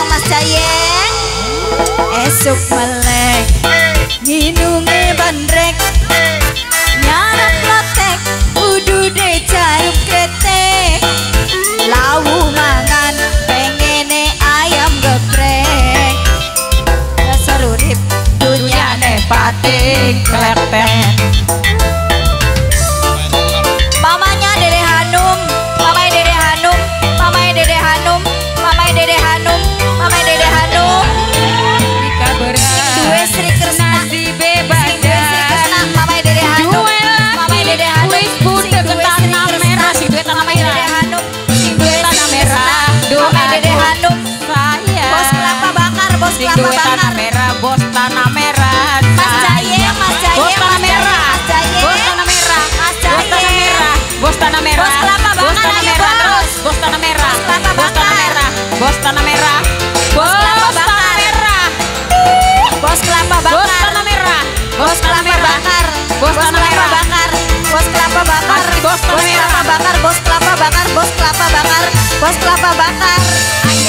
Mas Jayeng. Esuk melek nginunge bandrek nyarap lotek udude jaruk kretek lawu mangan pengene ayam geprek dasar urip dunyane pating klepet. Mamanya Dede Hanum, mamai Dede Hanum, mamai Dede Hanum, mamai Dede Hanum, mamai Dede Hanum. Jika berat Dua Sri Kresna si bebadan mamai Dede Hanum, mamai Dede Hanum. wis budek tanah merah si duit tanah Dede merah Hanum, si duit tanah merah mamai Dede Hanum. saya Bos kelapa bakar, bos si kelapa duit tanah bakar. merah bos tanah merah Mas Jayeng, Mas Jayeng, bos tanah Mas Jayeng, merah Mas Jayeng. bos tanah merah Mas bos tanah Jayeng. merah bos tanah merah Bos kelapa bos bakar, tanah ayo, merah bos. terus bos tanah merah Bos kelapa bos tanah bakar. merah bos tanah merah Bos kelapa bos tanah bakar. merah Bos kelapa bos bakar. tanah merah Bos kelapa bakar. bos tanah kelapa merah bakar. Bos kelapa bakar. Asli bos tanah Bos kelapa merah. bakar. Bos kelapa bakar. Bos kelapa bakar. Bos kelapa bakar.